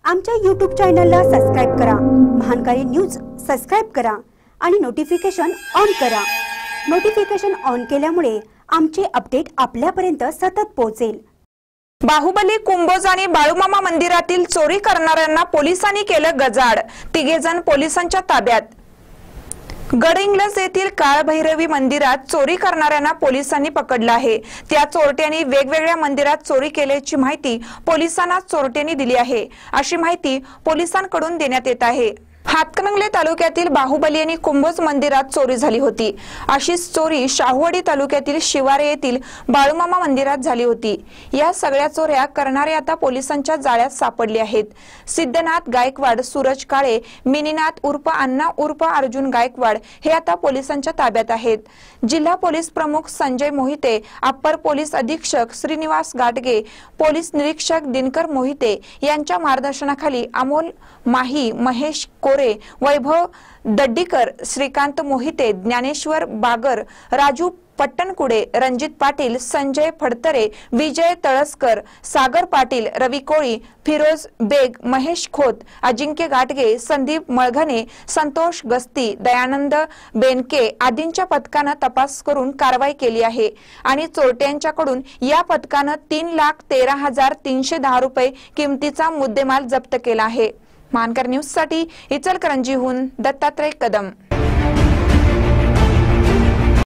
आमच्या YouTube चॅनलला subscribe करा, महानकारी न्यूज सबस्क्राइब करा आणि नोटिफिकेशन ऑन करा। नोटिफिकेशन ऑन केल्यामुळे आमचे अपडेट आपल्यापर्यंत सतत पोहोचेल। बाहुबली कुंभोज आणि बाळूमामा मंदिरातील चोरी करणाऱ्यांना पोलिसांनी केलं गजाआड। तिघे जण पोलिसांच्या ताब्यात। गडहिंग्लज येथील काळभैरवी मंदिरात चोरी करणाऱ्यांना पोलिसांनी पकडलं आहे। त्या चोरट्यांनी वेगवेगळ्या मंदिरात चोरी केल्याची माहिती पोलिसांना चोरट्यांनी दिली आहे, अशी माहिती पोलिसांकडून देण्यात येत आहे। हातकणंगले तालुक्यातील बाहुबली आणि कुंभोज मंदिरात चोरी झाली होती। अशीच चोरी शाहूवाडी तालुक्यातील शिवारे येथील बाळूमामा मंदिरात झाली होती। या सगळ्या चोऱ्या करणारे आता पोलिसांच्या जाळ्यात सापडले आहेत। सिद्धनाथ गायकवाड, सूरज काळे, मिनीनाथ उर्फ अण्णा उर्फ अर्जुन गायकवाड हे आता पोलिसांच्या ताब्यात आहेत। जिल्हा पोलीस प्रमुख संजय मोहिते, अप्पर पोलीस अधीक्षक श्रीनिवास गाडगे, पोलीस निरीक्षक दिनकर मोहिते यांच्या मार्गदर्शनाखाली अमोल माही, महेश कोरे, वैभव दड्डीकर, श्रीकांत मोहिते, ज्ञानेश्वर बागर, राजू पट्टणकुडे, रणजित पाटील, संजय फडतरे, विजय तळसकर, सागर पाटील, रवी कोळी, फिरोज बेग, महेश खोत, अजिंक्य गाटगे, संदीप मळघने, संतोष गस्ती, दयानंद बेनके आदींच्या पथकानं तपास करून कारवाई केली आहे आणि चोरट्यांच्याकडून या पथकानं 3,13,310 रुपये किमतीचा मुद्देमाल जप्त केला आहे। मानकर न्यूज साठी इचलकरंजीहून दत्तात्रय कदम।